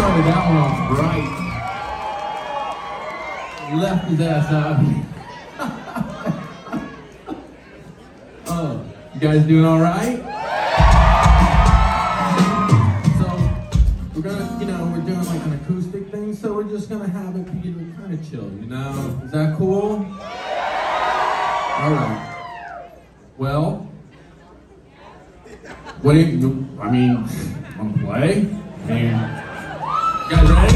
started that one off right. Left his ass out. Oh, you guys doing all right? So we're gonna, we're doing like an acoustic thing, so we're just gonna have it be kind of chill, Is that cool? All right. Well, what do you, want to play? You guys ready?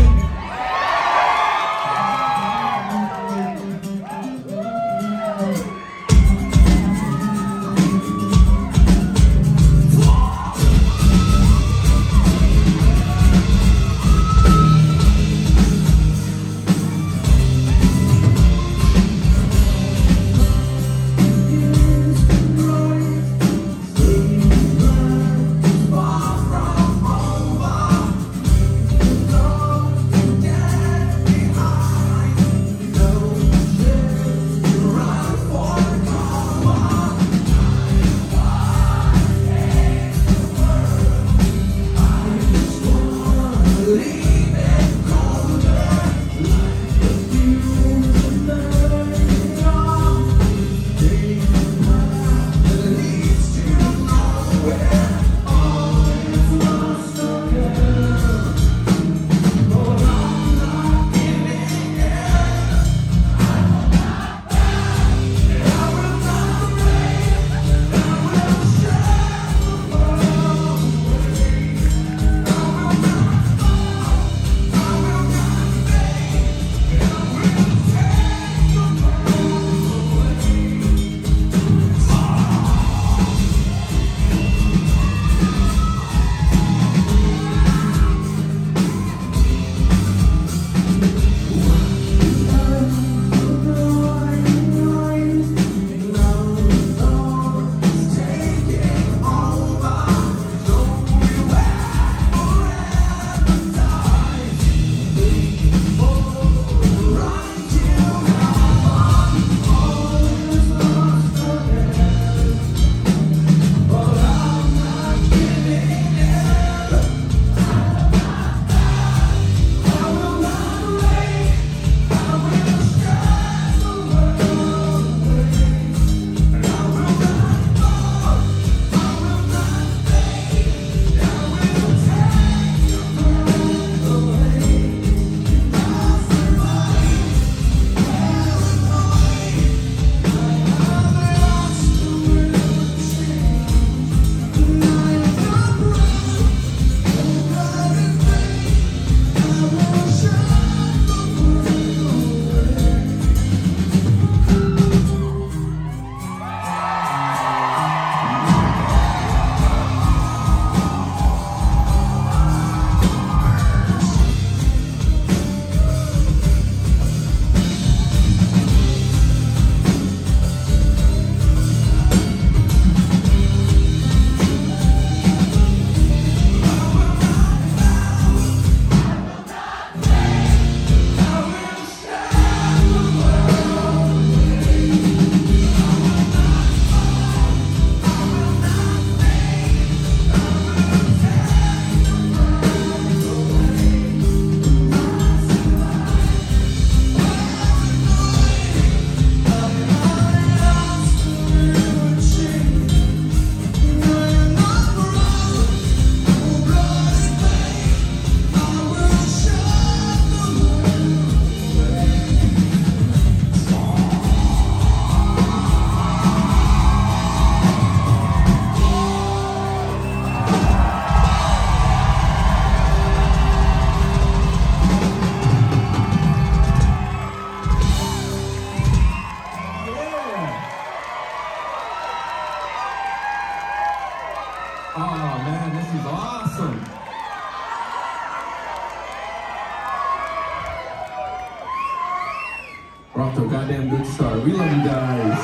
We're off to a goddamn good start. We love you guys.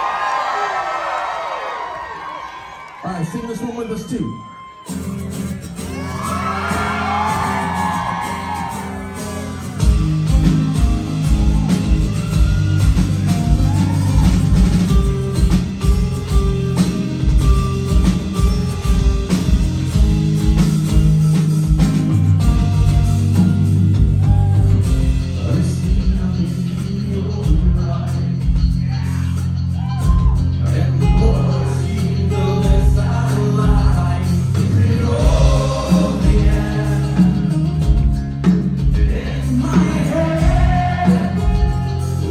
All right, sing this one with us too.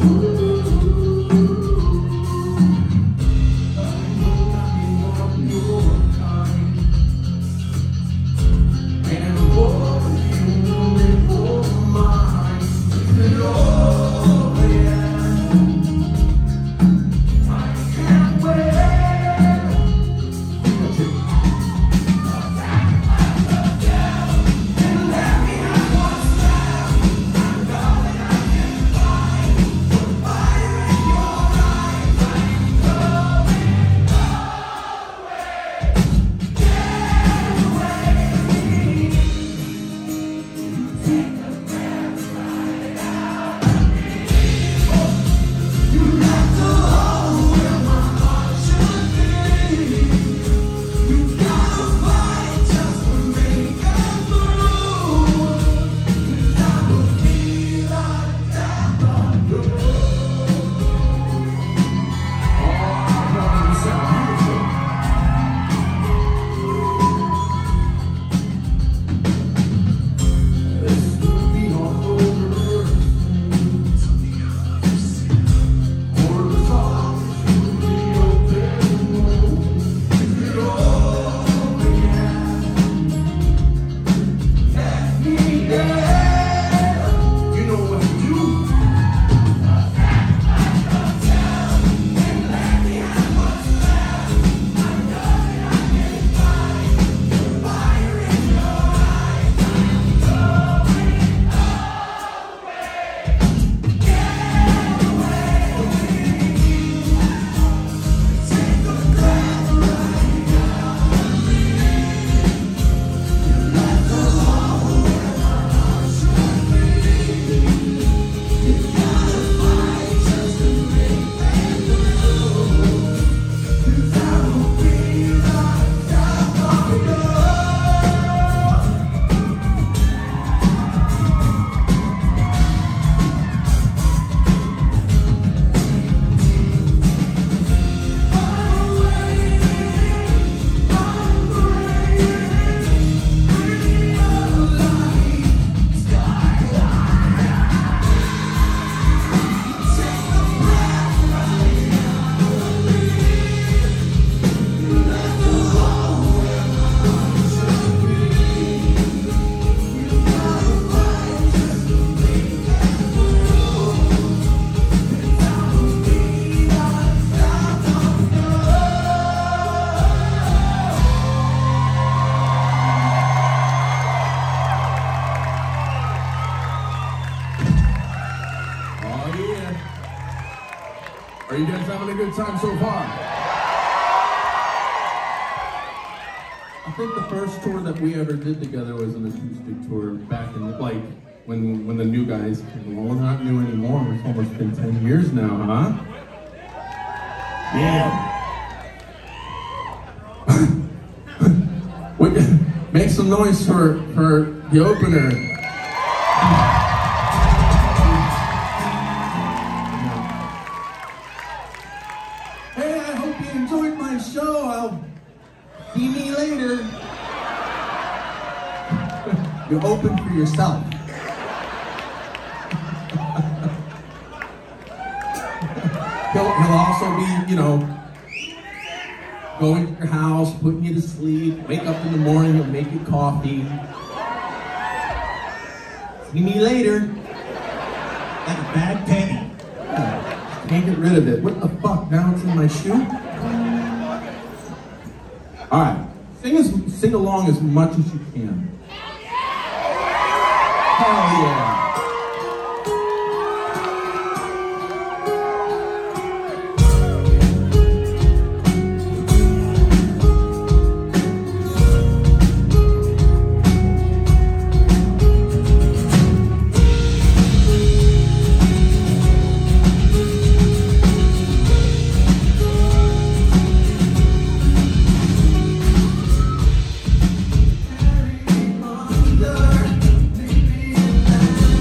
Are you guys having a good time so far? I think the first tour that we ever did together was an acoustic tour back in the, like when the new guys came along. We're not new anymore. It's almost been 10 years now, huh? Yeah. Make some noise for the opener. Hey, I hope you enjoyed my show. I'll see me later. You open for yourself. He'll also be, you know, going to your house, putting you to sleep, wake up in the morning, he'll make you coffee. See me later. Like a bad penny. Can't get rid of it. What the fuck? Now it's in my shoe? Alright. Sing along as much as you can. Hell yeah. Maybe in that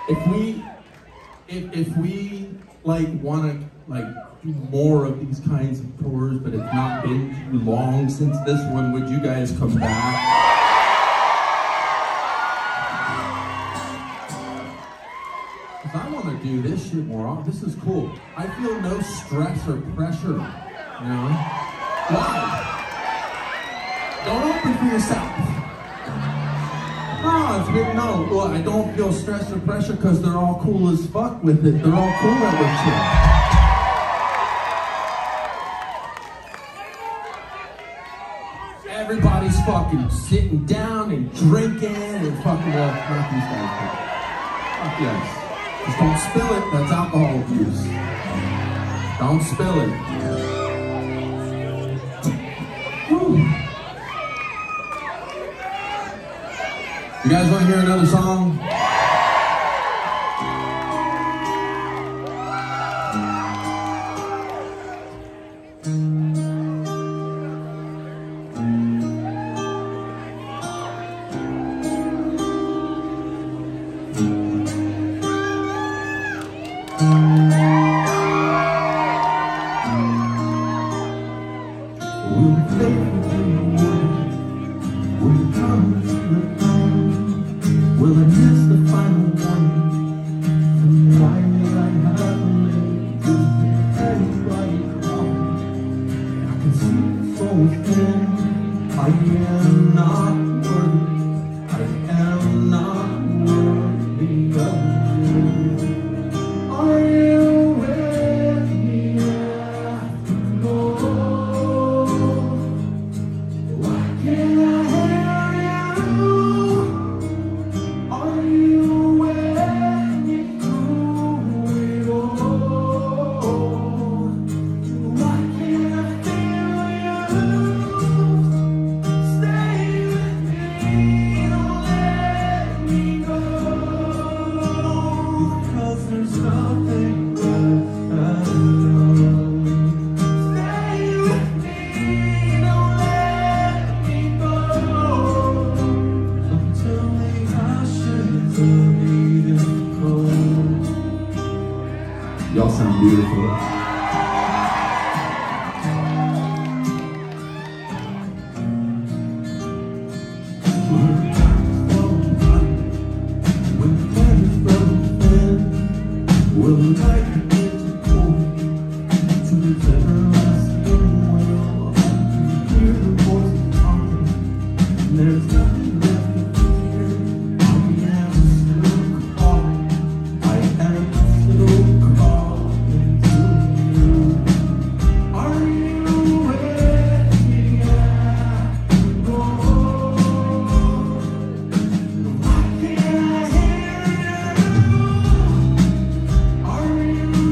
if we like want to like do more of these kinds of tours, but it's not been too long since this one, would you guys come back? I want to do this shit more often. This is cool. I feel no stress or pressure, you know? Why? Don't open for yourself. No, well, I don't feel stress or pressure because they're all cool as fuck with it. They're all cool that we're chill. Everybody's fucking sitting down and drinking and fucking, well, not these guys, but fuck yes. Just don't spill it, that's alcohol abuse. Don't spill it. Woo. You guys want to hear another song? Will I miss the final one? Why will I have to everybody come? I can see from within. I am not worthy. I am not worthy of you. Are you with me after all? Why can't I hear you? Are you with me through it all? Why can't I feel you? Stay with me, don't let me go. Because there's nothing left I know. Stay with me, don't let me go. Until the ashes are bleeding cold. Y'all sound beautiful. When the weather's running thin, will the night begin to cool to this everlasting well? I can hear the voices talking, and there's nothing left to fear. I am still calling, I am still calling to you. Are you with me after all? Why can't I hear you? Are you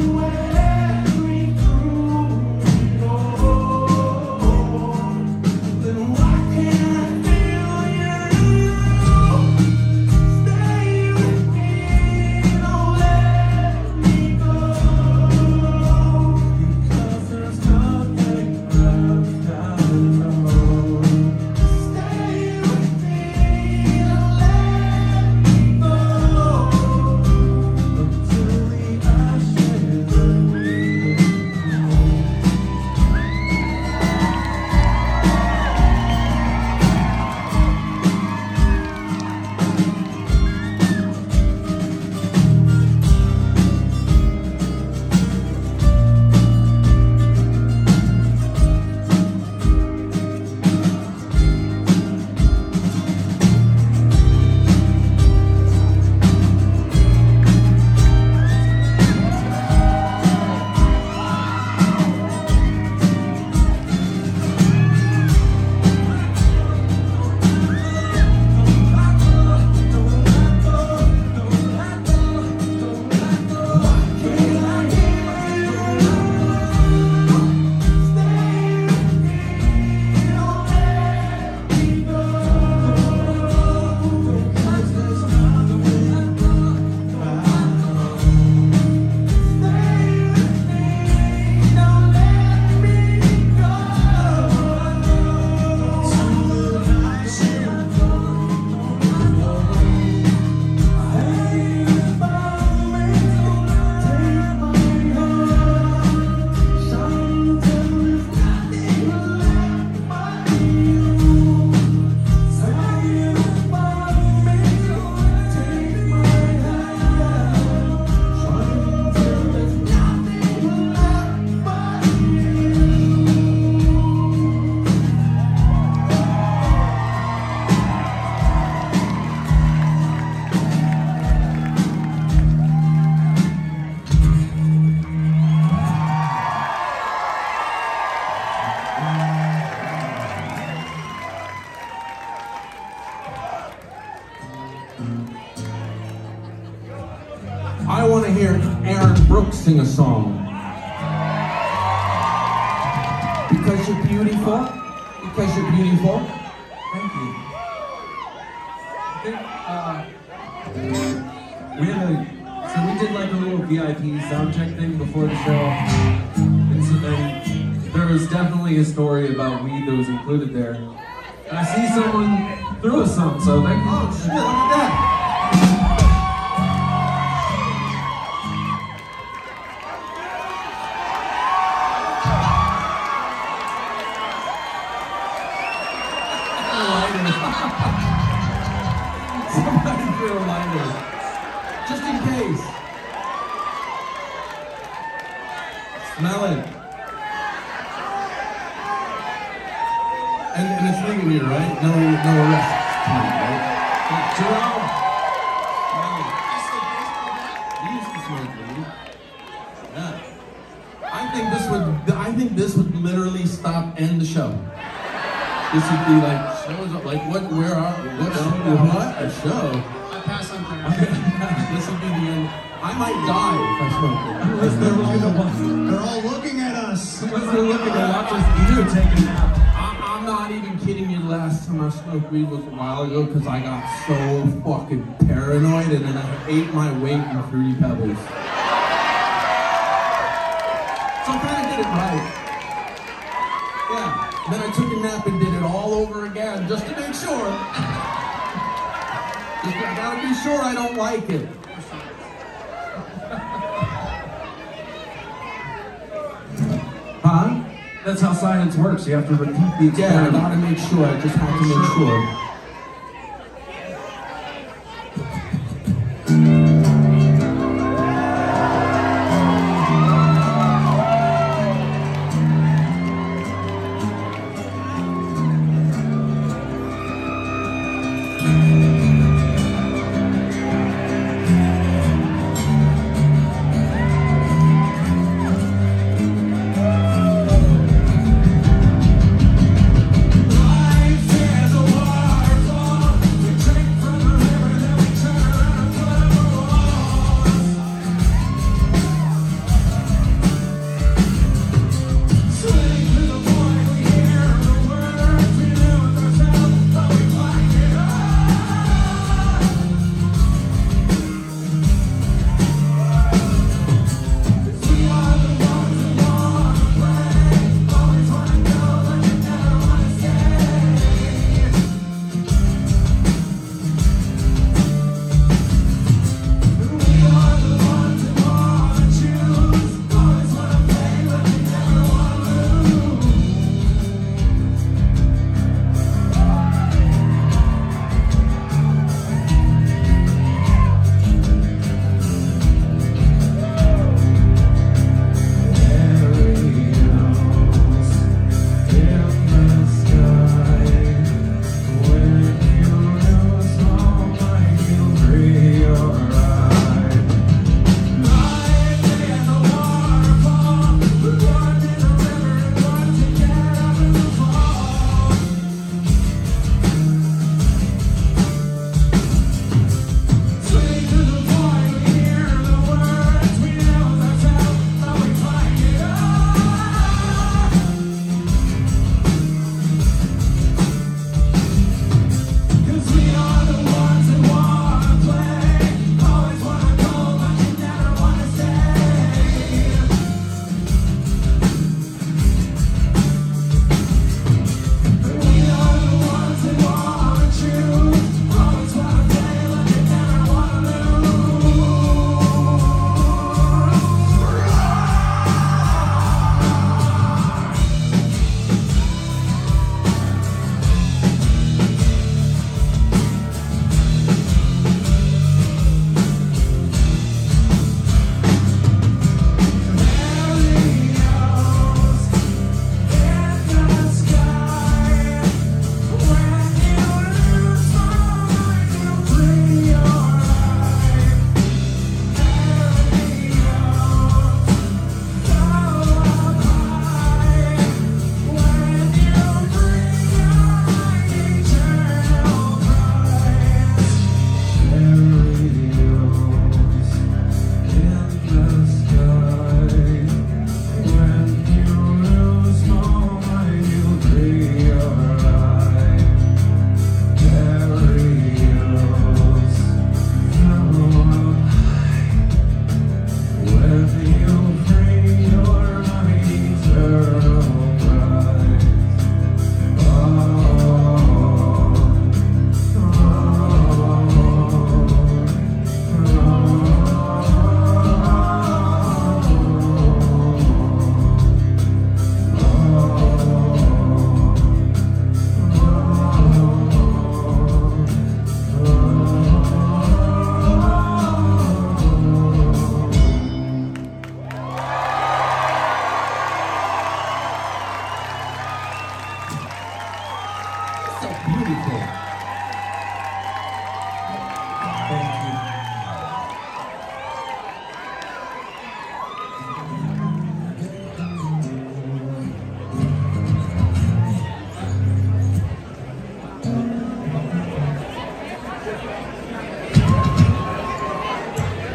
I want to hear Aaron Brooks sing a song. Because you're beautiful. Because you're beautiful. Thank you. I think, so we did like a little VIP sound check thing before the show. And so then there was definitely a story about weed that was included there. And I see someone threw us some, so thank you. Oh shit, look at that. Somebody threw a lighter. Just in case. Smell it. And it's legal here, right? No arrests tonight, right? Jerome! You used to smoke weed. Yeah. I think this would literally end the show. This would be like, shows up, like what, where are, what, a show? I pass on prayer. This would be the end. I might die if I smoke it. They're all looking at us. Unless they're looking to watch us either take a nap. I'm not even kidding you. The last time I smoked weed was a while ago because I got so fucking paranoid and then I ate my weight in Fruity Pebbles. So I kind of did it right. Yeah. Then I took a nap and did it all over again just to make sure. I gotta be sure I don't like it. Huh? That's how science works. You have to repeat the experiment. Yeah, I gotta make sure. I just have to make sure. Life is a war.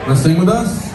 Wanna sing with us?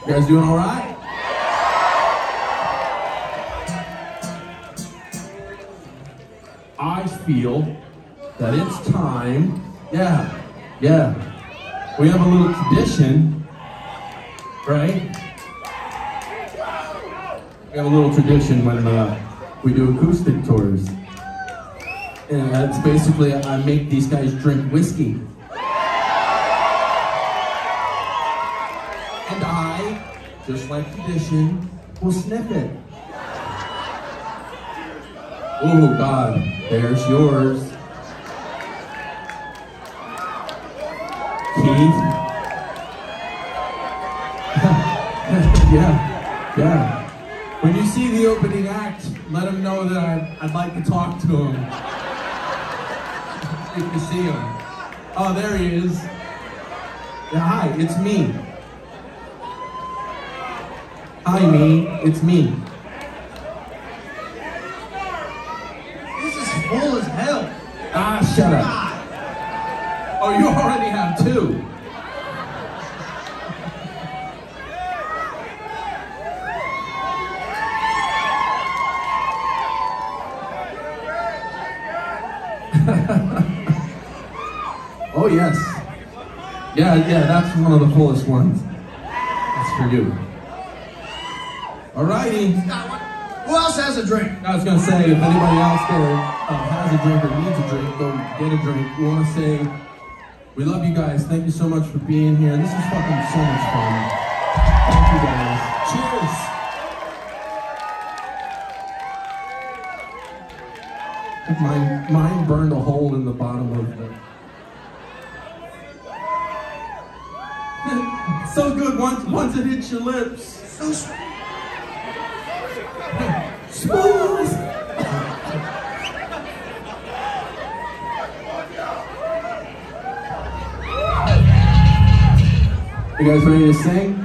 You guys doing all right? I feel that it's time. Yeah. We have a little tradition, right? We have a little tradition when we do acoustic tours. And that's basically, I make these guys drink whiskey. And I, just like tradition, will sniff it. Oh God, there's yours. Keith. Yeah. When you see the opening act, let him know that I'd like to talk to him. If you see him. Oh, there he is. Yeah, hi, it's me. Hi, me. It's me. This is full as hell. Ah, shut up. Oh, you already have two. Oh, yes. Yeah, that's one of the fullest ones. That's for you. Alrighty. Who else has a drink? I was going to say, if anybody else there has a drink or needs a drink, go get a drink. We want to say, we love you guys. Thank you so much for being here. This is fucking so much fun. Thank you guys. Cheers. I think mine burned a hole in the bottom of the... So good once it hits your lips. So smooth. You guys ready to sing?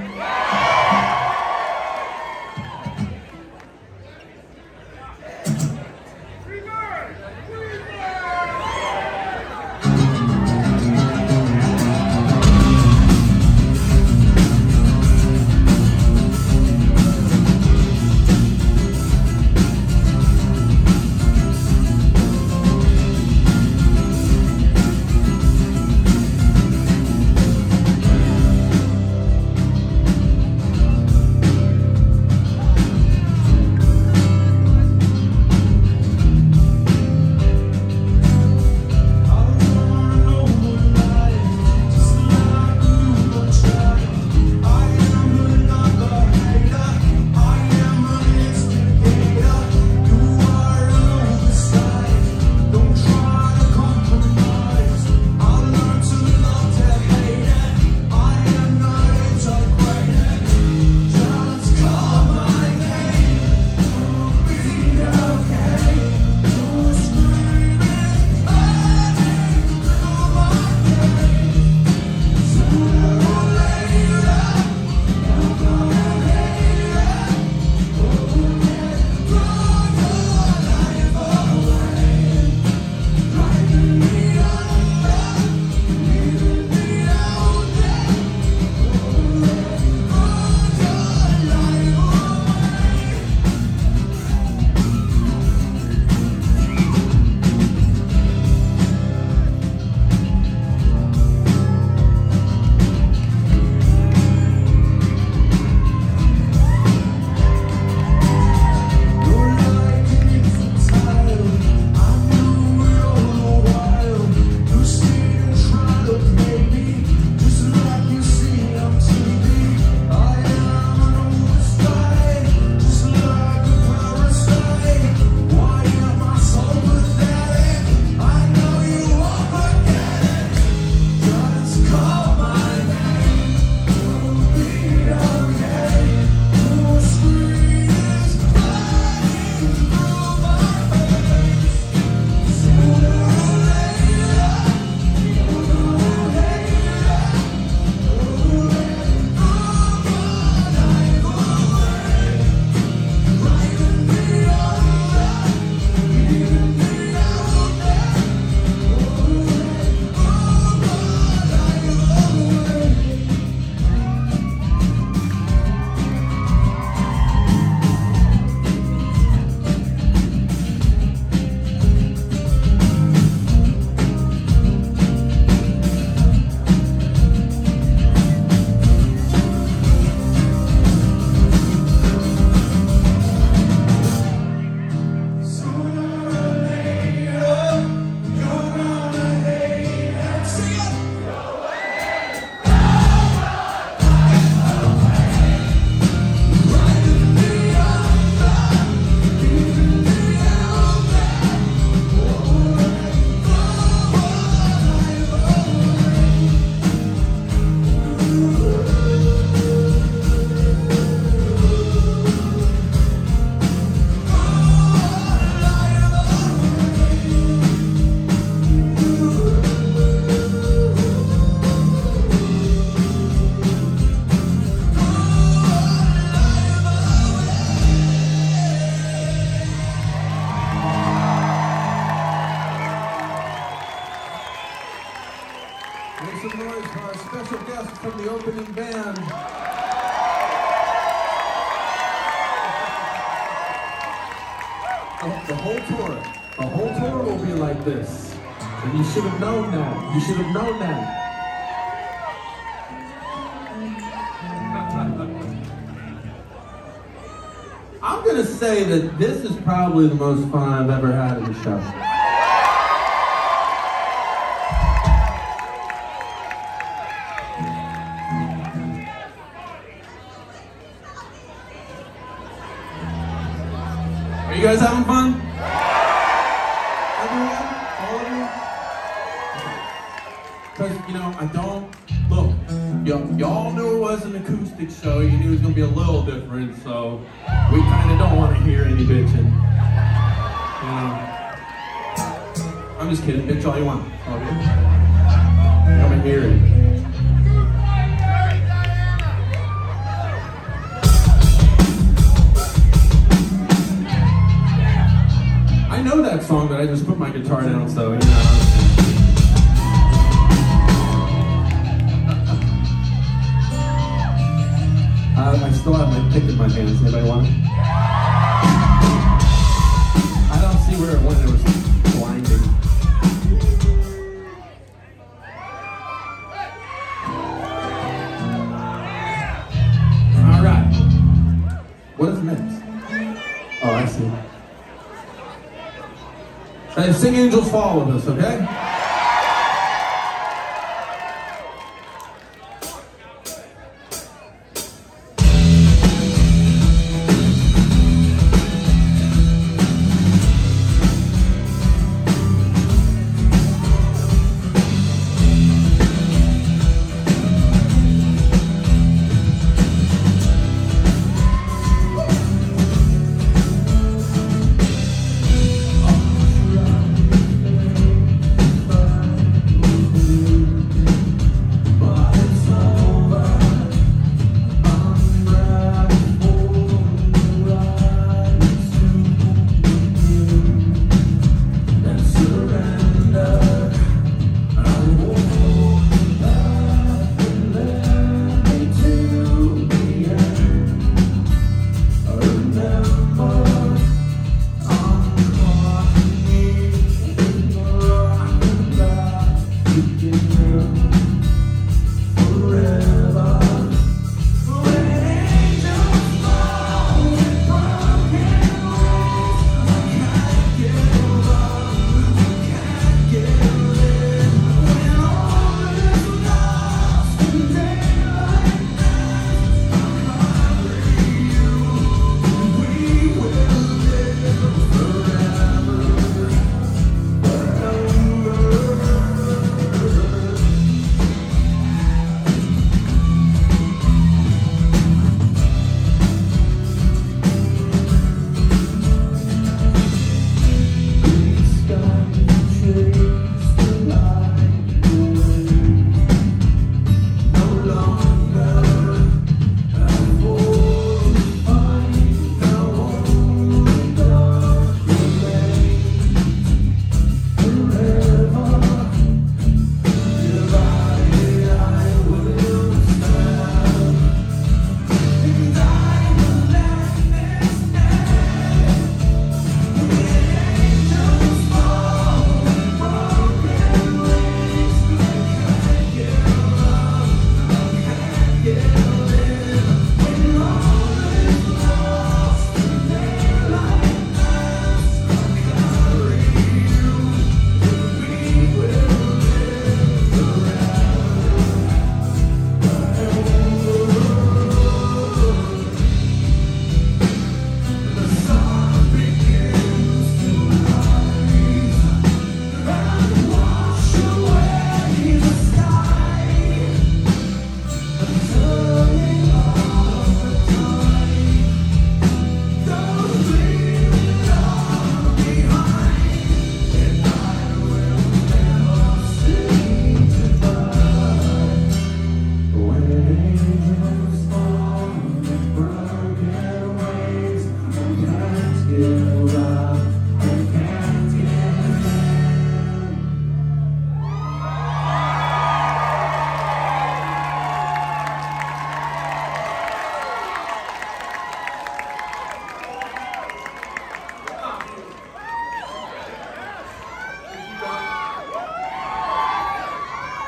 some noise for our special guest from the opening band. The whole tour will be like this. And you should have known that. You should have known that. I'm gonna say that this is probably the most fun I've ever had in a show. Are you guys having fun? Everyone? All of you? Because, you know, I don't, look, y'all knew it was an acoustic show, you knew it was going to be a little different, so we kind of don't want to hear any bitching. You know? I'm just kidding, bitch all you want. All good. Come and hear it. I know that song, but I just put my guitar down, so, you know. I still have my pick in my hands. Anybody want it? I don't see where it went. It was blinding. All right. What is next? Oh, I see. Hey, Sing Angels Fall with us, okay?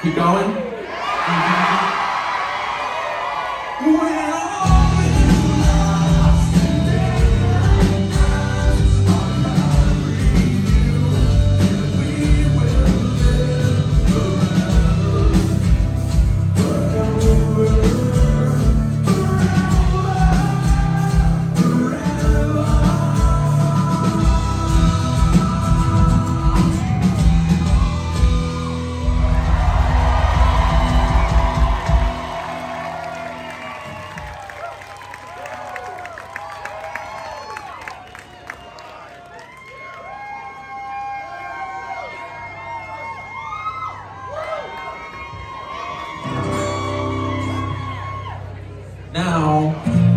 Keep going. Now,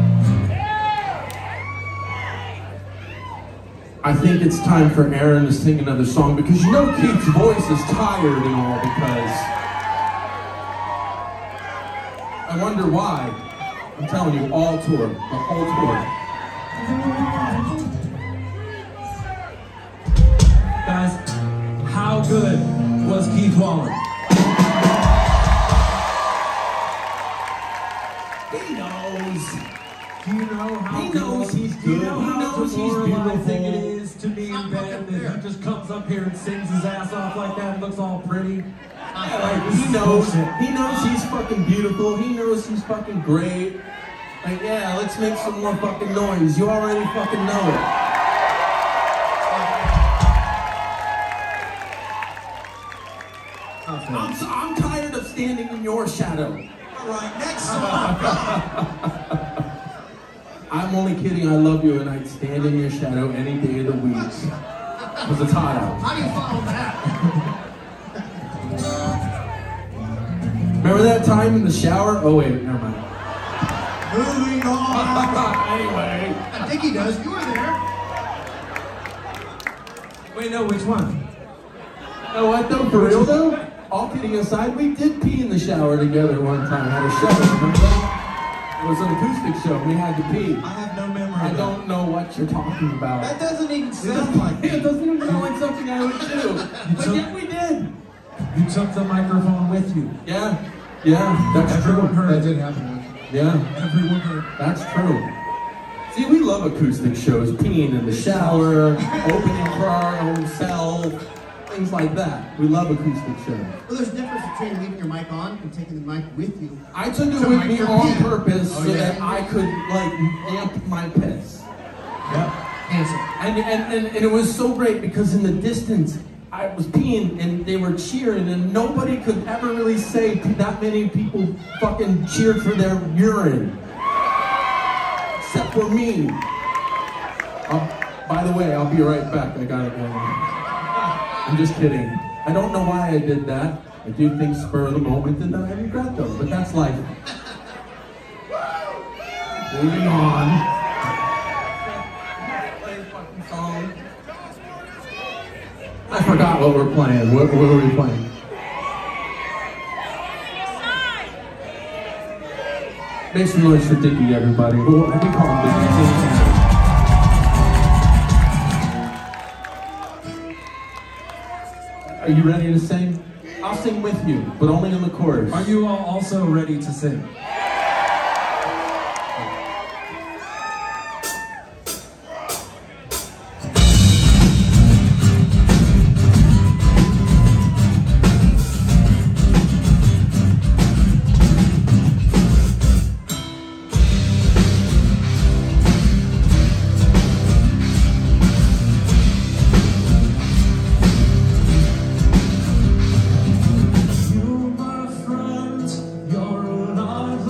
I think it's time for Aaron to sing another song because you know Keith's voice is tired and all because I wonder why. I'm telling you, all tour, the whole tour. Guys, how good was Keith Wallen? He knows. Do you know how He knows he's good. Do you know He how knows he's demoralizing it beautiful. is to be in band that he just comes up here and sings his ass off like that and looks all pretty? Like, he knows he's fucking beautiful. He knows he's fucking great. Like, yeah, let's make some more fucking noise. You already fucking know it. I'm tired of standing in your shadow. All right, next song. I'm only kidding. I love you, and I'd stand in your shadow any day of the week. Because it's hot out. How do you follow that? Remember that time in the shower? Oh wait, never mind. Moving on. Anyway. I think he does. You were there. Wait, no, which one? You know what though? For real though? All kidding aside, we did pee in the shower together one time at a show. Remember that? It was an acoustic show. We had to pee. I have no memory I of that. don't know what you're talking about. That doesn't even sound like It it. doesn't even sound like something I would do. But yeah, we did. You took the microphone with you. Yeah, that's Everyone true. heard That it. did happen. Yeah, Everyone heard. that's true. See, we love acoustic shows, peeing in the shower, opening for our own self, things like that. We love acoustic shows. Well, there's a difference between leaving your mic on and taking the mic with you. I took it So with like me your on pee. purpose Oh, so yeah? that I could, like, amp my piss. Yep. Handsome. And it was so great because in the distance, I was peeing and they were cheering and nobody could ever really say that many people fucking cheered for their urine. Except for me. By the way, I'll be right back. I gotta go. I'm just kidding. I don't know why I did that. I do things spur of the moment and I regret them, but that's life. Moving on. Song. I forgot what we're playing. What were we playing? Make some noise for Dickie, everybody. Well, we call him Dickie. Are you ready to sing? I'll sing with you, but only in the chorus. Are you all also ready to sing? You, my friend, you're an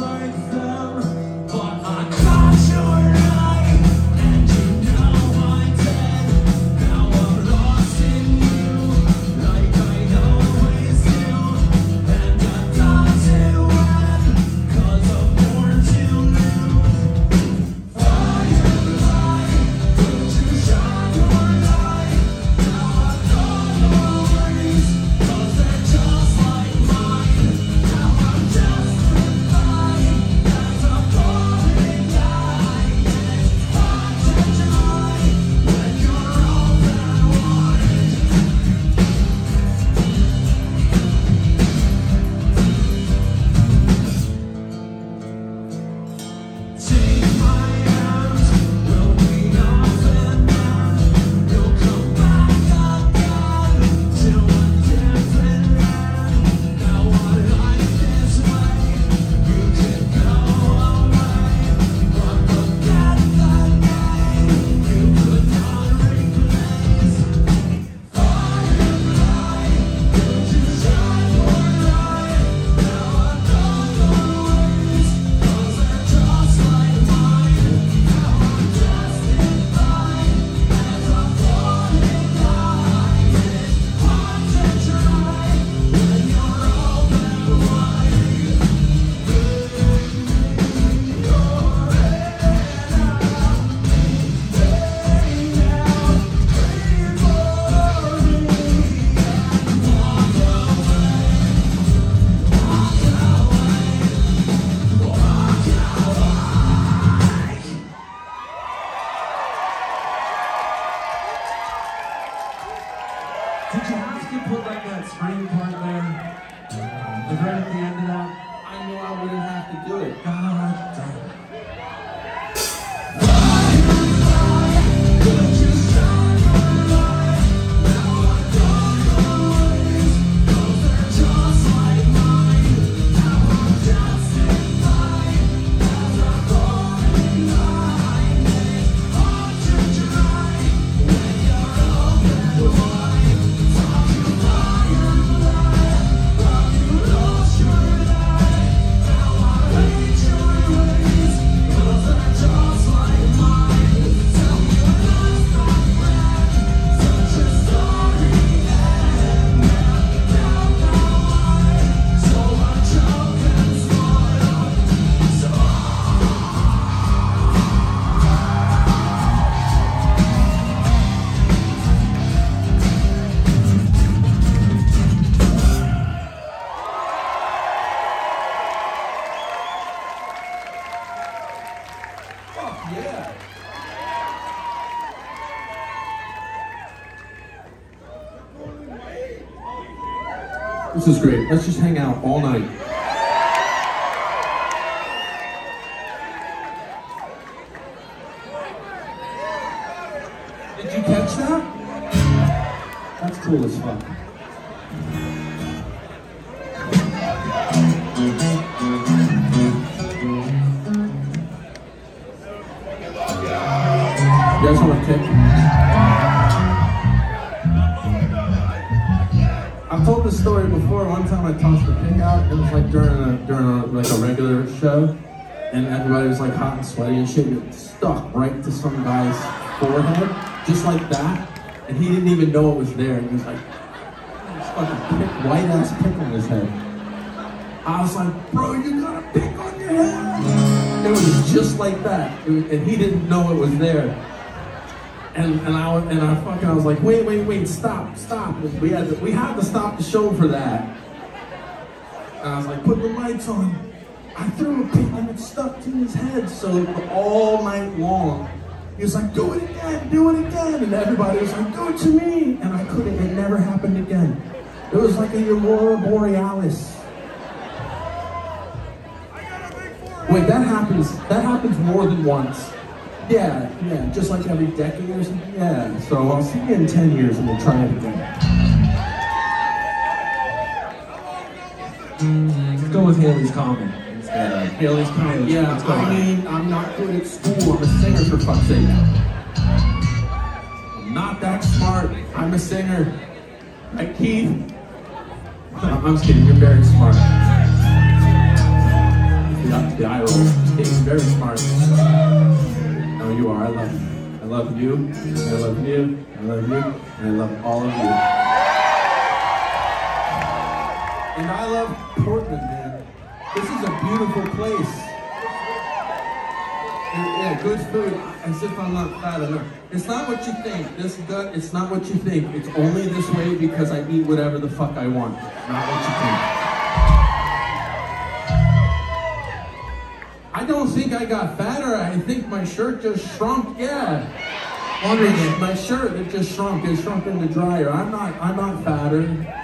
Did you have to put like that string part there? Like right at the end of that? I knew I wouldn't have to do it. God damn. Yeah. This is great. Let's just hang out all night. Did you catch that? That's cool as fuck. You guys want a kick? I've told this story before. One time I tossed a pick out. It was like during a regular show, and everybody was like hot and sweaty and shit. And it stuck right to some guy's forehead, just like that. And he didn't even know it was there. And he was like, this fucking white ass pick on his head. I was like, bro, you got a pick on your head. It was just like that, and he didn't know it was there. And I was like, wait, stop. And we had to stop the show for that. And I was like, put the lights on. I threw a pick and it stuck to his head. So all night long, he was like, do it again. And everybody was like, do it to me. And I couldn't, it never happened again. It was like a Aurora Borealis. Wait, that happens more than once. Yeah, just like every decade or something. Yeah, so I'll see you in 10 years and we'll try it again. Let's go with Haley's Comet instead. Haley's Comet, yeah. I mean, I'm not good at school. I'm a singer, for fuck's sake. I'm not that smart. I'm a singer. Right, Keith? I'm just kidding, you're very smart. The eye roll. He's very smart. No, you are. I love you. I love you. I love you. I love you. And I love all of you. And I love Portland, man. This is a beautiful place. And, yeah, good food. As if I'm not fat enough. It's not what you think. This gut, it's not what you think. It's only this way because I eat whatever the fuck I want. Not what you think. I don't think I got fatter. I think my shirt just shrunk. Yeah. My shirt, it just shrunk. It shrunk in the dryer. I'm not fatter.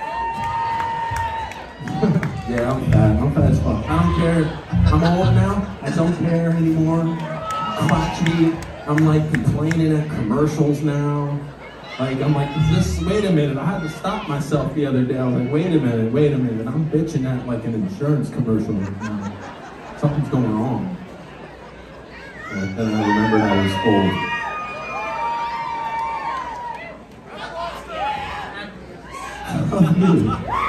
Yeah, I'm fat. I'm fat as fuck. I don't care. I'm old now. I don't care anymore. Crotchety. I'm like complaining at commercials now. Like, I'm like, wait a minute. I had to stop myself the other day. I was like, wait a minute. I'm bitching at like an insurance commercial. Something's going wrong. And then I remembered I was old. I love you.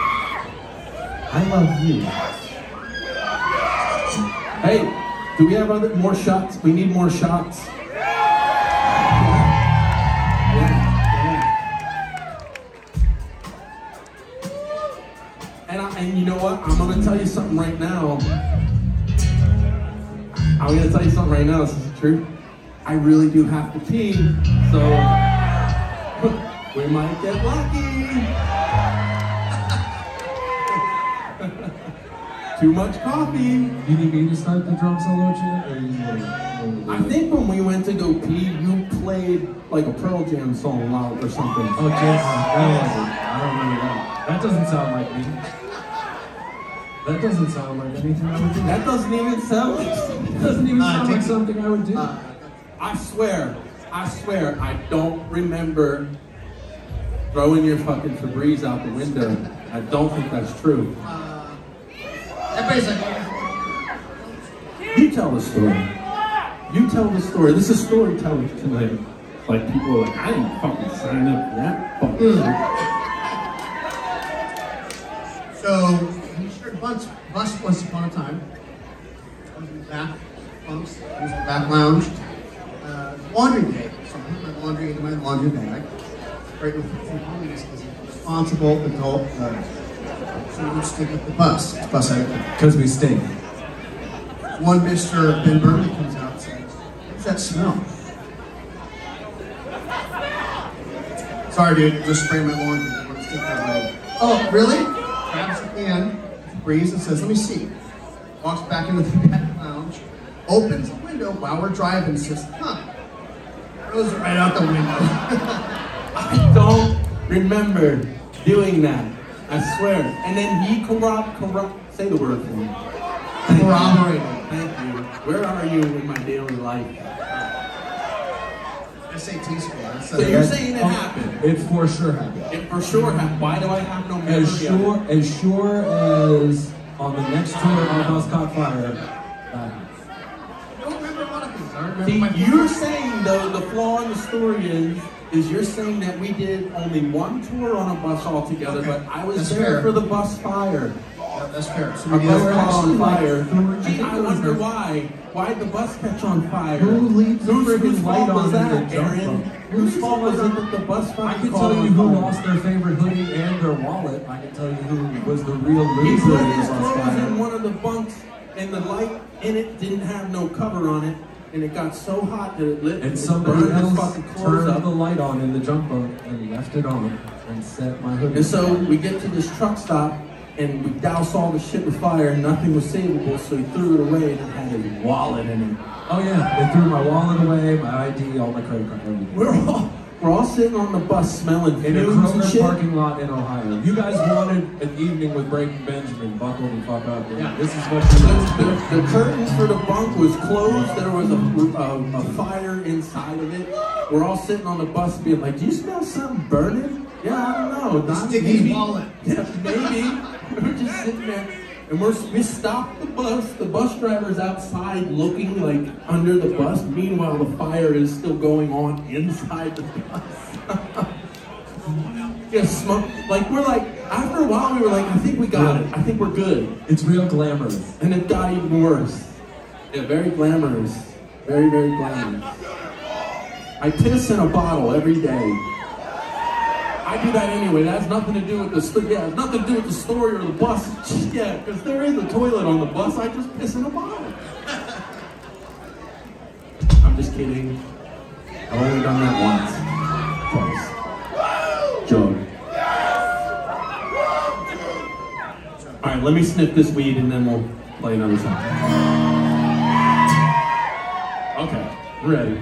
I love you. Hey, do we have more shots? We need more shots. And you know what? I'm gonna tell you something right now. I'm gonna tell you something right now, this is the truth. I really do have to pee, so we might get lucky. Too much coffee. You need me to start the drum solo chant? Or you I think when we went to go pee, you played like a Pearl Jam song loud or something. Oh, Jason. don't remember that. That doesn't sound like me. That doesn't sound like anything I would do. That doesn't even sound like It doesn't even sound like something I would do. I swear, I don't remember throwing your fucking Febreze out the window. I don't think that's true. Everybody's like, You tell the story. You tell the story. This is storytelling tonight. Like, people are like, I didn't fucking sign up for that fucking shit. so he shared bus once upon a time. I was in the back bunks, I was in the back lounge. Laundry day. So I put my laundry into my laundry bag. Right with the police as a responsible adult. So we stick with the bus. It's bus etiquette. Because we stink. One Mr. Ben Burnley comes out and says, "What's that smell?" Sorry, dude, just spraying my laundry. I want to stick that way. Oh, really? Grabs a can, breathes, and says, "Let me see." Walks back into the back lounge, opens the window while we're driving, and says, "Huh." Throws it right out the window. I don't remember doing that. I swear. And then he say the word for me. Corroborated. Thank you. Where are you in my daily life? SAT score. So you're saying it happened? It for sure happened. It for sure happened. Why do I have no memory As sure of it? as on the next tour our house caught fire. I don't remember a lot of things. I remember See, my you're saying though, the flaw in the story is you're saying that we did only one tour on a bus altogether, Okay. but I was That's there fair. for the bus fire. Yeah, that's fair. So Our we bus were caught on actually fire. like- Gee, I wonder why. Why'd the bus catch on fire? Who leaves the Whose friggin' light fault was on in that, the jump Aaron? room? Whose fault was it that the bus I fire can caught tell you on who fire? lost their favorite hoodie and their wallet. I can tell you who was the real He loser put in his the bus clothes in fire. one of the bunks, and the light in it didn't have no cover on it, and it got so hot that it lit And it somebody burned his else fucking clothes turned up. the light on in the jump boat and left it on and set my hoodie. And so we get to this truck stop, and we douse all the shit with fire, and nothing was savable, so he threw it away, and it had his wallet in it. Oh yeah, they threw my wallet away, my ID, all my credit card, everything. We're all sitting on the bus smelling In a fumes and Kroger shit. parking lot in Ohio. You guys wanted an evening with Breaking Benjamin. Buckle the fuck up. Yeah. This is what you want. The curtains for the bunk was closed. There was a fire inside of it. We're all sitting on the bus being like, "Do you smell something burning?" Yeah, I don't know. Not Sticky's maybe. wallet. Yeah, maybe. We're just sitting there. And we stopped the bus. The bus driver's outside looking like under the bus. Meanwhile, the fire is still going on inside the bus. Yeah, smoke. Like, we're like, after a while, we were like, I think we got it. I think we're good. It's real glamorous. And it got even worse. Yeah, very glamorous. Very, very glamorous. I piss in a bottle every day. I do that anyway. That has nothing to do with the it has nothing to do with the story or the bus. Yeah, because there is a toilet on the bus. I just piss in a bottle. I'm just kidding. I've only done that once. Twice. Joke. All right, let me sniff this weed and then we'll play another song. Okay, we're ready.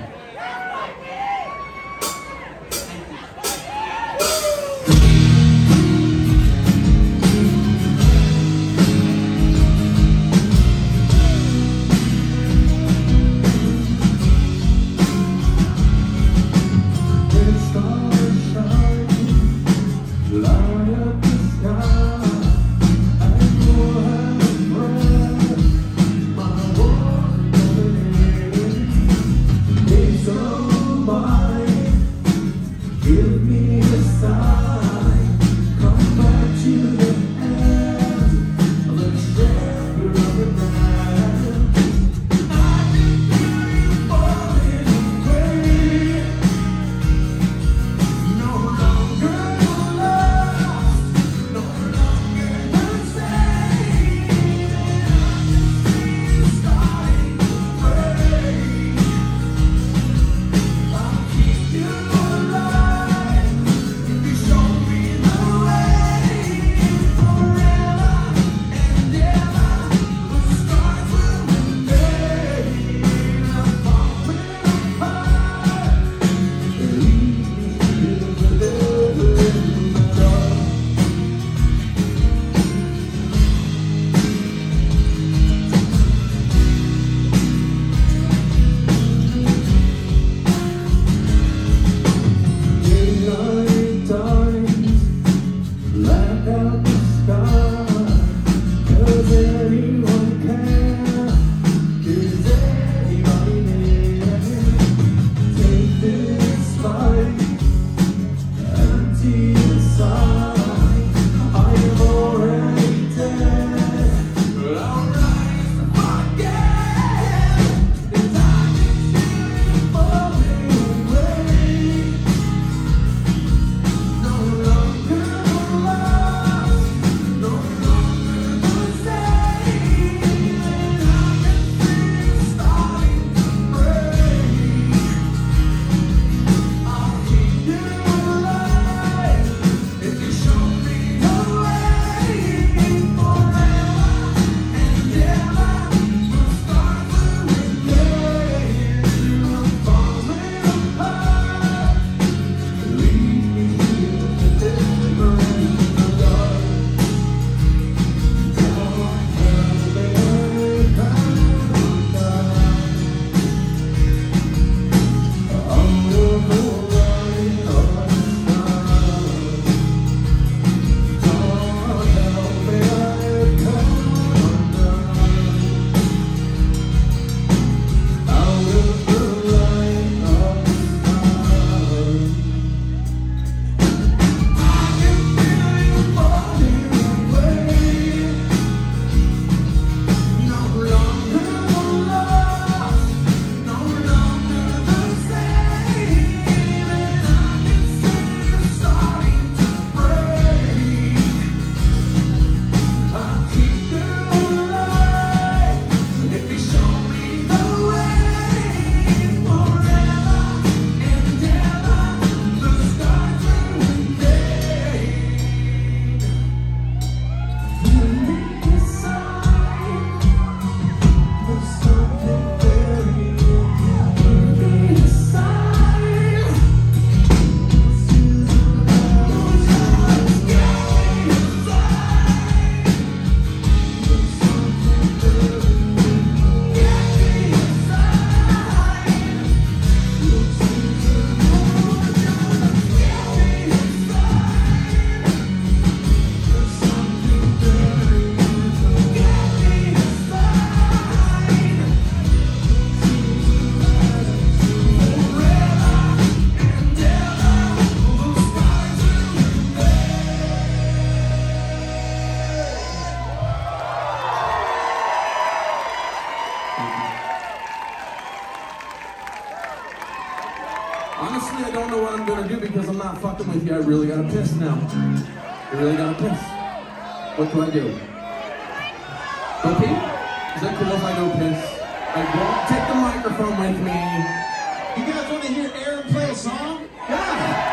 not fucking with you. I really gotta piss now. I really gotta piss. What do I do? Go pee? Is that cool if I go piss? I won't take the microphone with me. You guys want to hear Aaron play a song? Yeah.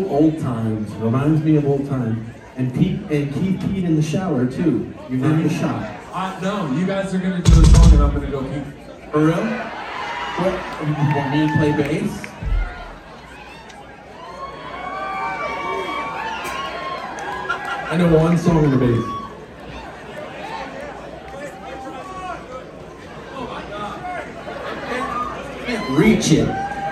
old times. Reminds me of old times. And Keith peed in the shower too. You got the shot. No, you guys are gonna do a song and I'm gonna go pee. For real? What? You want me to play bass? I know one song on the bass. Oh my god. Can't reach it.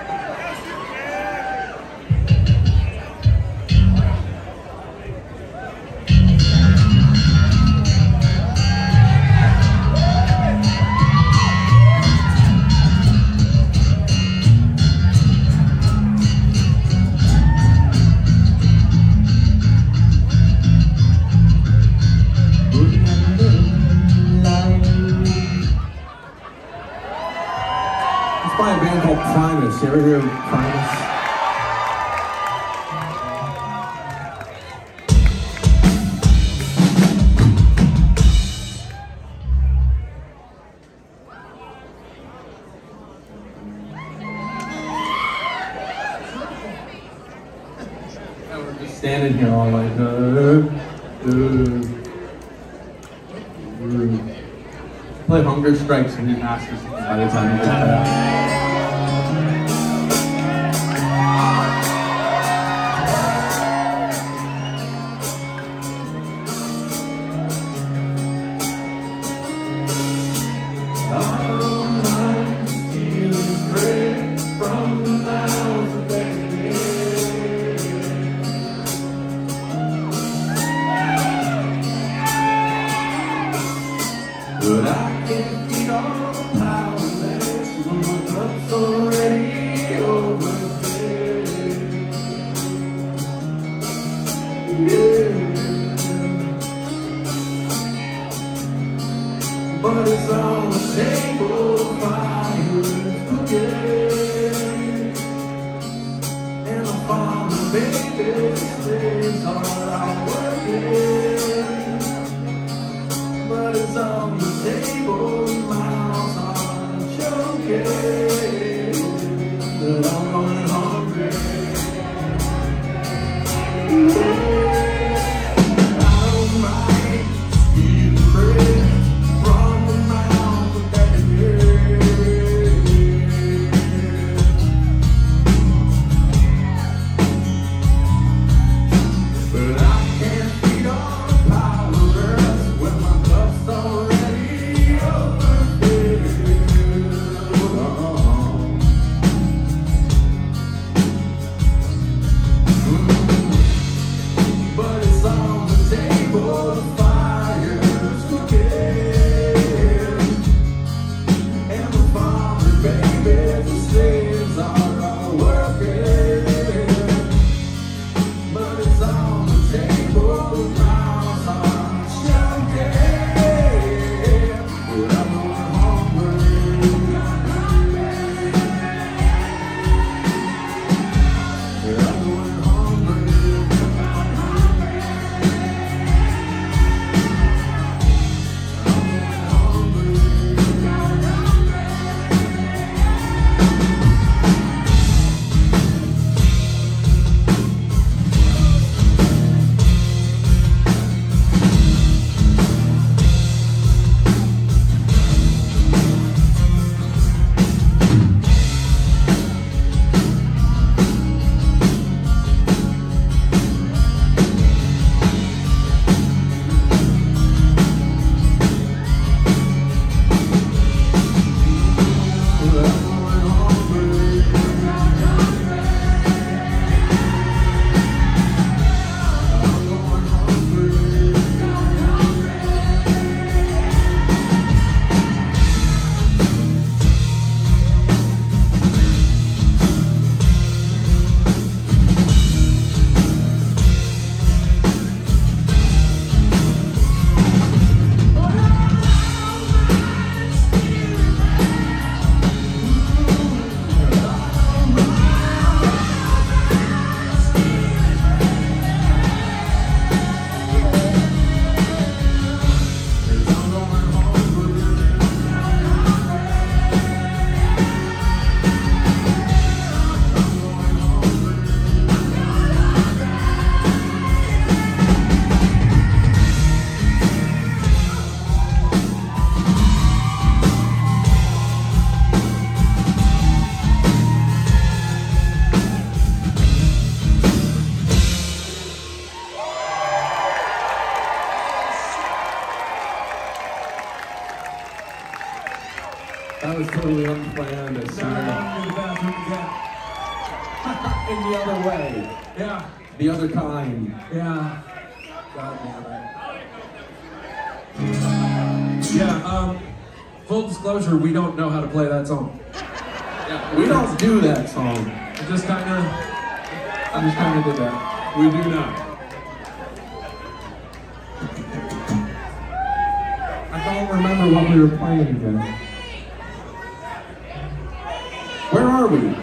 It's by a band called Primus. You ever hear of Primus? And we're just standing here all like, play Hunger Strikes and he asks us by the time you get back. But I can't beat all powerless when my cup's already overfilled. Yeah. But it's on the table, fire's cooking, and I found the baby, things are out working. But it's on the table, mouths are choking, but I'm going hungry. I don't mind stealing bread from the mouth of that but I can't feed on power when my cup's already overfilled. was totally unplanned. I Now swear. I'm in the bathroom again. In the other way. Yeah. The other kind. Yeah. God damn it. Yeah, full disclosure, we don't know how to play that song. Yeah, we don't do that song. I just kinda did that. We do not. I don't remember what we were playing again. Where are we?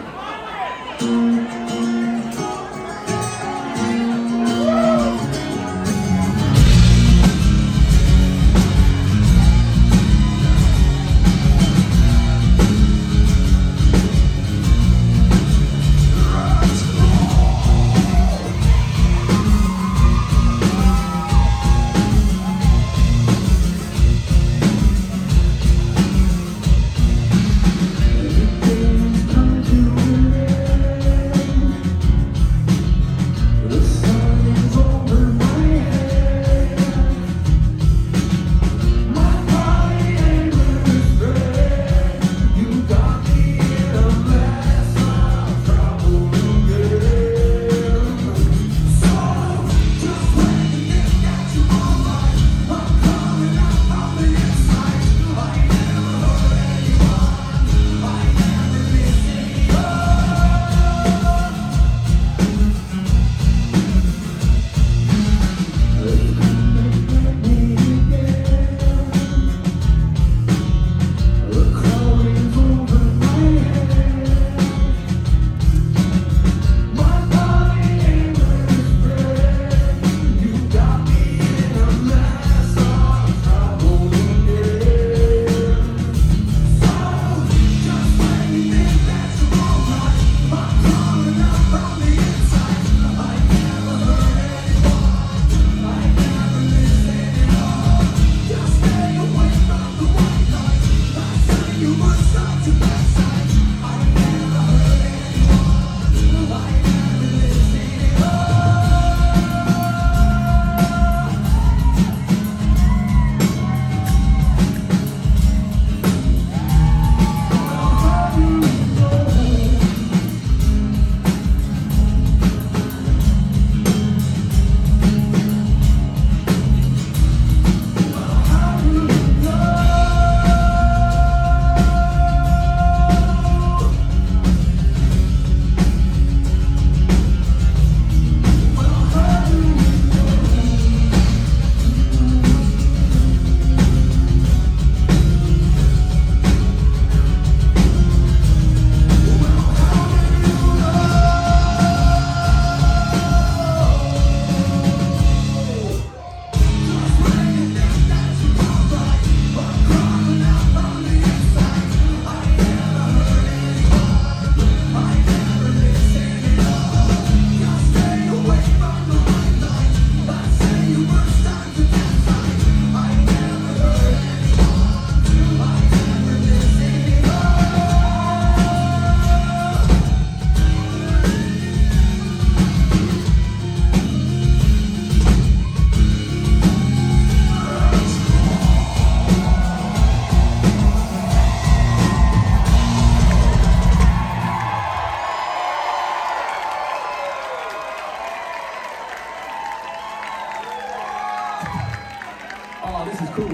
Oh, this is cool.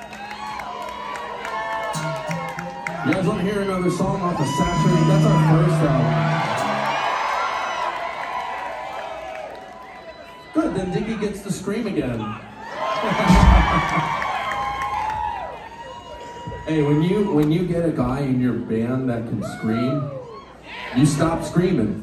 You guys want to hear another song off of Saturday? That's our first album. Good, then Diggy gets to scream again. Hey, when you get a guy in your band that can scream, you stop screaming.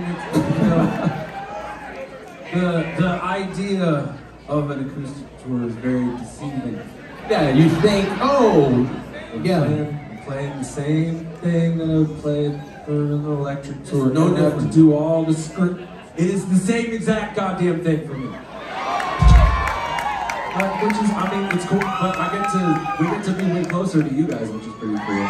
The idea of an acoustic tour is very deceiving. Yeah, you think, oh, yeah. I'm playing the same thing that I played for an electric tour. No Don't have to different. do all the script. It is the same exact goddamn thing for me. Which is, I mean, it's cool, but we get to be way closer to you guys, which is pretty cool.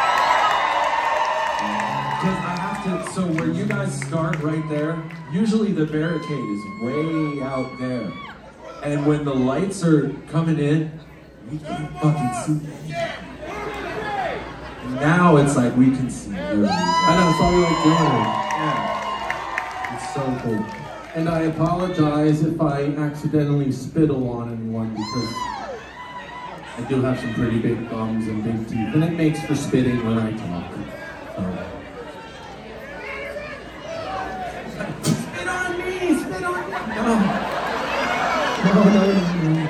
Because I have to, so where you guys start right there, usually the barricade is way out there. And when the lights are coming in, we can't fucking see. Now it's like we can see you. I know, it's all we like doing. Yeah. It's so cool. And I apologize if I accidentally spittle on anyone because I do have some pretty big gums and big teeth, and it makes for spitting when I talk. So. Spit on me! Spit on me! No.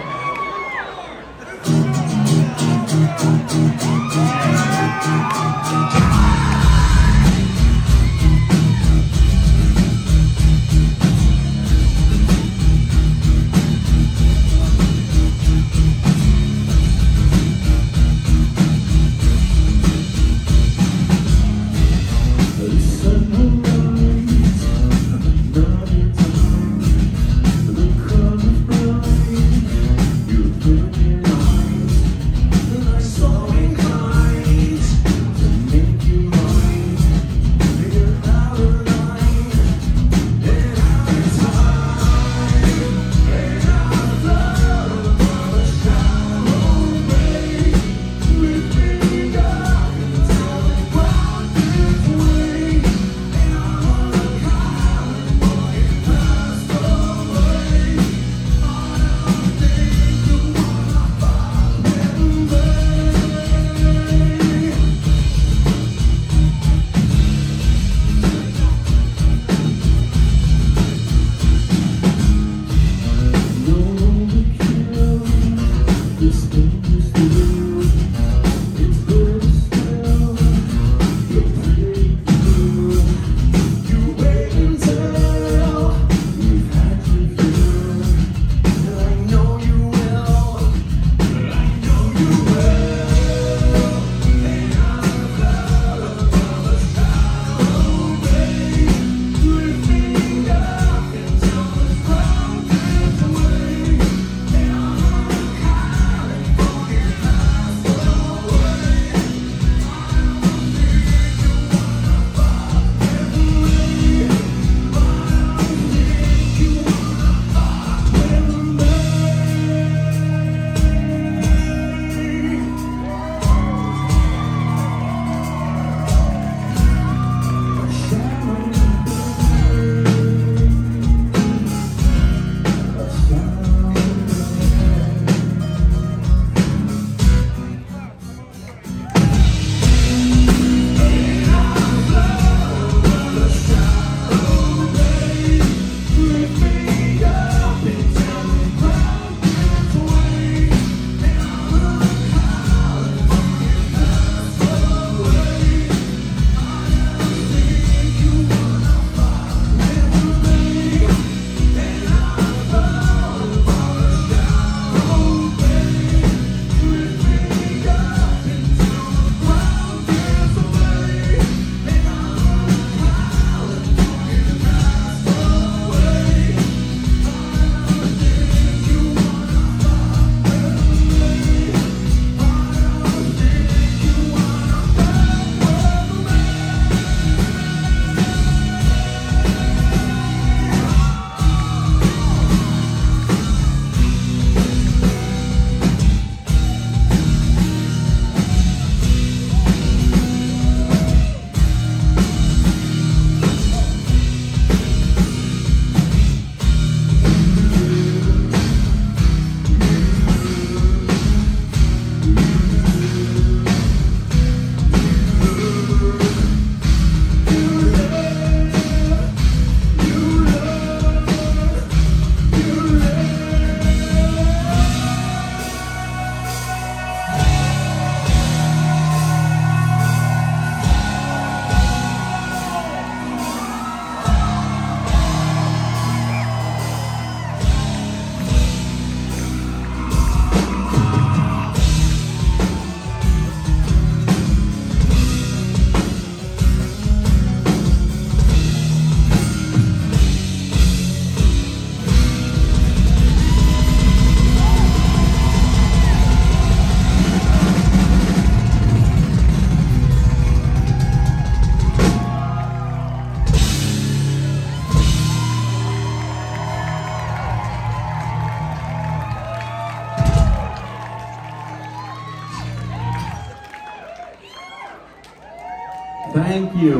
Thank you.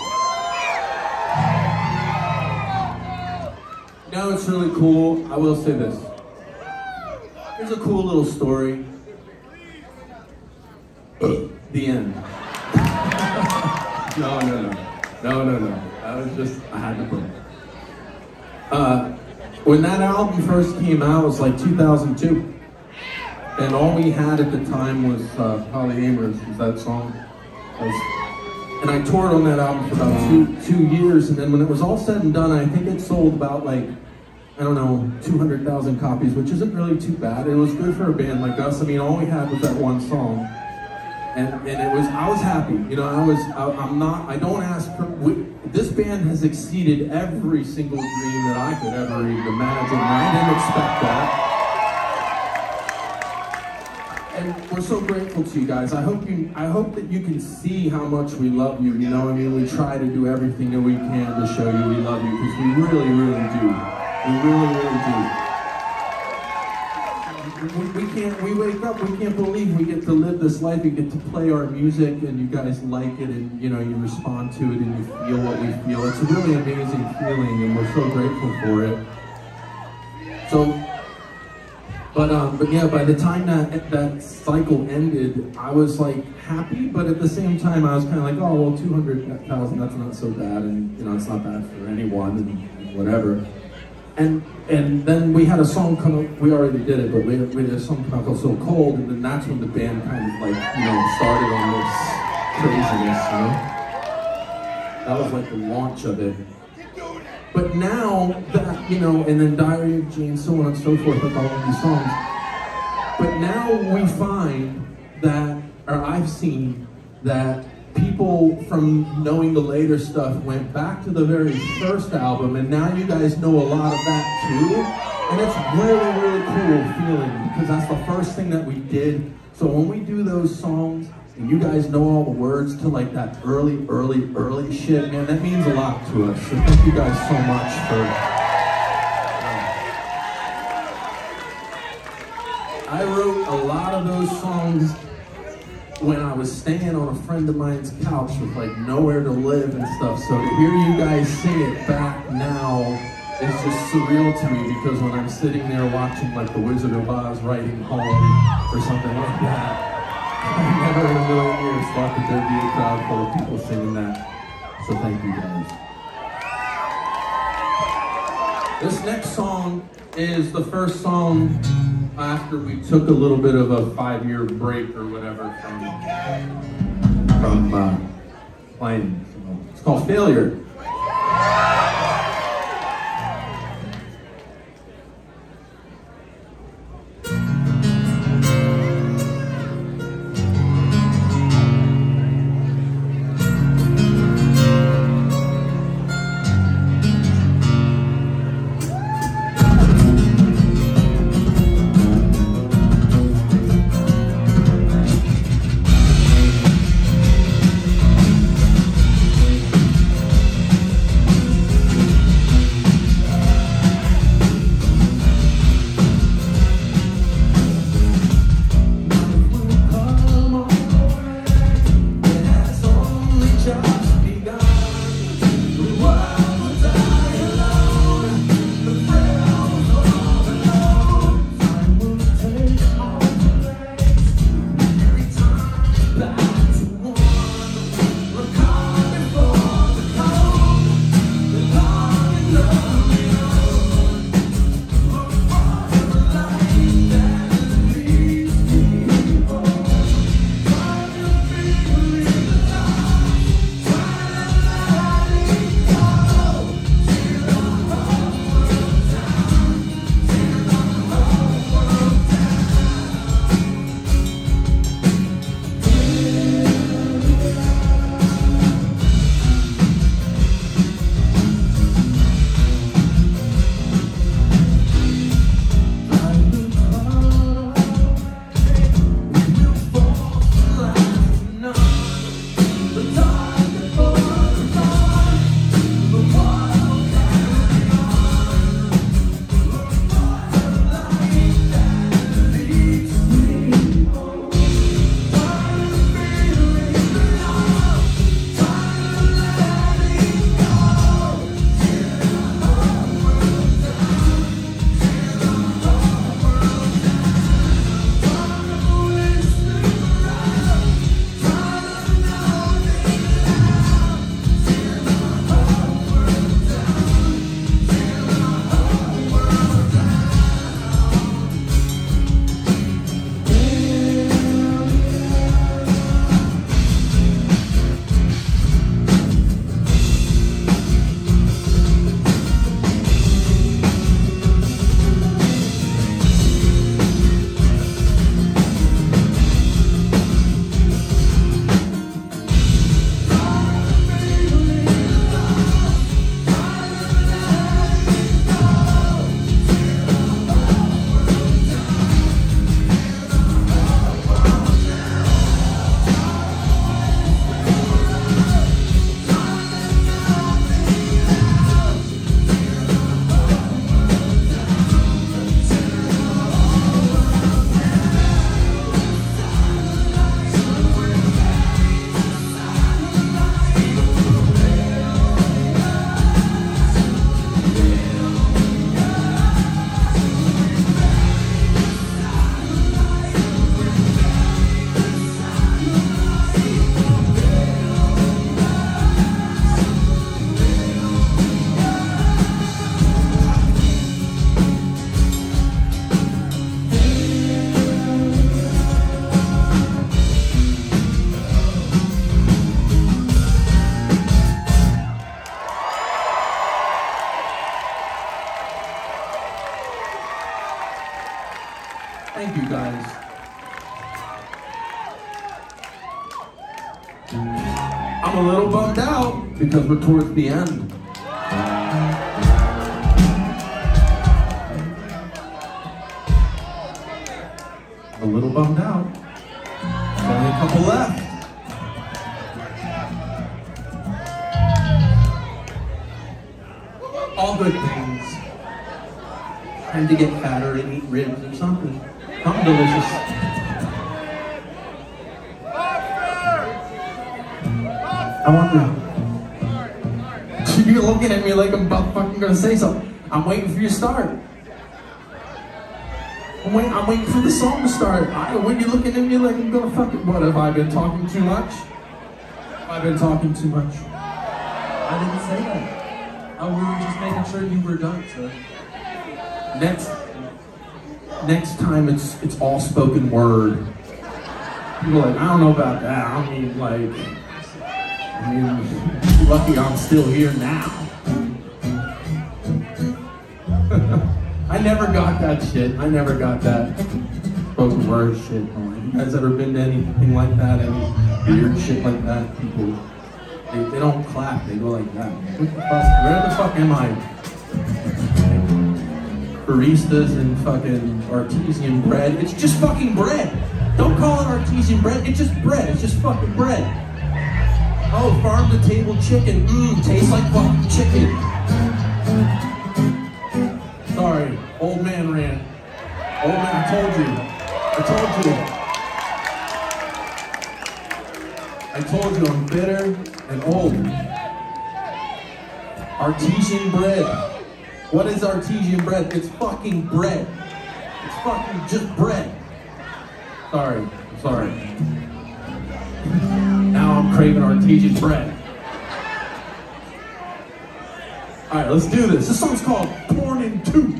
Now it's really cool. I will say this. Here's a cool little story. The end. No. I was just, I had to put it. When that album first came out, it was like 2002. And all we had at the time was Polyamorous, was that song. And I toured on that album for about two years, and then when it was all said and done, I think it sold about like, I don't know, 200,000 copies, which isn't really too bad. It was good for a band like us. I mean, all we had was that one song. And it was, I was happy, you know, I don't ask for, this band has exceeded every single dream that I could ever even imagine, and I didn't expect that. And we're so grateful to you guys. I hope that you can see how much we love you, you know what I mean? We try to do everything that we can to show you we love you, because we really, really do. We really, really do. We wake up, we can't believe we get to live this life, we get to play our music, and you guys like it, and you know, you respond to it, and you feel what we feel. It's a really amazing feeling, and we're so grateful for it. So, but yeah, by the time that cycle ended, I was like happy, but at the same time, I was kind of like, oh, well, 200,000, that's not so bad, and you know, it's not bad for anyone, and whatever. And then we had a song come up, we already did it, but we had a song come out called So Cold, and then that's when the band kind of like, you know, started on this craziness, you know? That was like the launch of it. But now that, you know, and then Diary of Jane, so on and so forth with all of these songs. But now we find that, or I've seen that people from knowing the later stuff went back to the very first album, and now you guys know a lot of that too. And it's really, really cool feeling, because that's the first thing that we did. So when we do those songs, and you guys know all the words to like that early shit, man, that means a lot to us. So thank you guys so much for... I wrote a lot of those songs when I was staying on a friend of mine's couch with like nowhere to live and stuff. So to hear you guys sing it back now is just surreal to me, because when I'm sitting there watching like The Wizard of Oz Riding Home or something like that, I never in a million years thought that there'd be a crowd full of people singing that. So thank you guys. This next song is the first song after we took a little bit of a 5-year break or whatever from playing. So it's called Failure. Thank you, guys. I'm a little bummed out because we're towards the end. A little bummed out. Only a couple left. All good things. Time to get fatter and eat ribs or something. Something delicious. I wonder. You're looking at me like I'm about fucking gonna say something. I'm waiting for you to start. I'm waiting for the song to start. When you're looking at me like I'm gonna fucking... What, have I been talking too much? Have I been talking too much? I didn't say that. Oh, we were just making sure you were done, sir. Next time it's all spoken word. People are like, I don't know about that. I mean, lucky I'm still here now. I never got that shit. I never got that spoken word shit. You guys ever been to anything like that? Any weird shit like that? People, they don't clap. They go like that. What the fuck? Where the fuck am I? Baristas and fucking artesian bread. It's just fucking bread. Don't call it artesian bread. It's just bread. It's just fucking bread. Oh, farm to table chicken. Tastes like fucking chicken. Sorry, old man rant. Old man, I told you I'm bitter and old. Artesian bread. What is artesian bread? It's fucking bread. It's fucking just bread. Sorry. Now I'm craving artesian bread. Alright, let's do this. This song's called Torn in Two.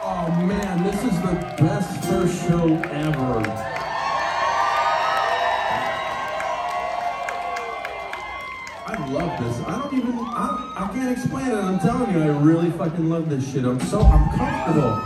Oh man, this is the best first show ever. I love this. I can't explain it. I'm telling you, I really fucking love this shit. I'm comfortable.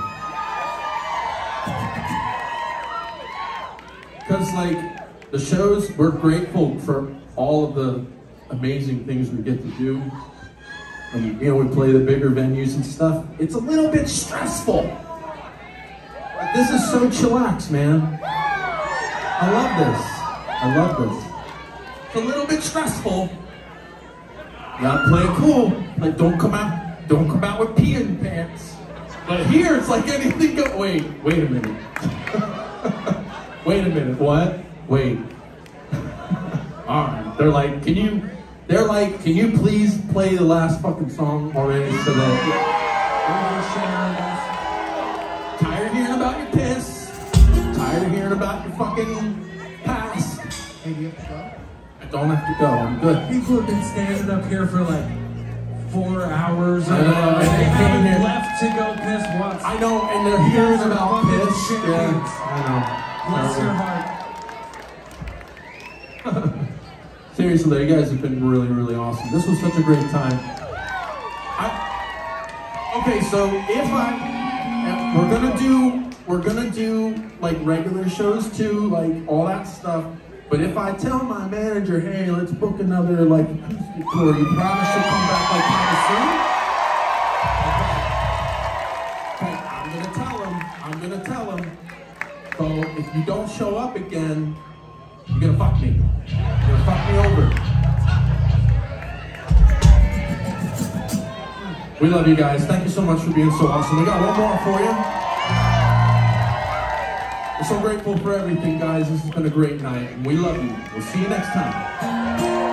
Because like, the shows, we're grateful for all of the amazing things we get to do. And, you know, we play the bigger venues and stuff. It's a little bit stressful. But this is so chillax, man. I love this. I love this. It's a little bit stressful. You gotta play it cool. Like, don't come out with pee in your pants. But here, it's like anything go. Wait a minute. Wait a minute, what? Wait. Alright, they're like, can you please play the last fucking song already so that tired of hearing about your piss, tired of hearing about your fucking past. Hey, do you have to go? I don't have to go, I'm good. People have been standing up here for like 4 hours I know, and they and they haven't came here. left to go piss once. I know, and they're hearing guys are about fucking piss. shit Yeah, cakes. Bless your I know. heart. Seriously, you guys have been really, really awesome. This was such a great time. Okay, so we're gonna do like regular shows too, like all that stuff. But if I tell my manager, hey, let's book another like acoustic tour, you promise you'll come back like kind of soon? Okay, I'm gonna tell him. So if you don't show up again, you're gonna fuck me. You're gonna fuck me over. We love you guys. Thank you so much for being so awesome. We got one more for you. We're so grateful for everything, guys. This has been a great night, and we love you. We'll see you next time.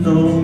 know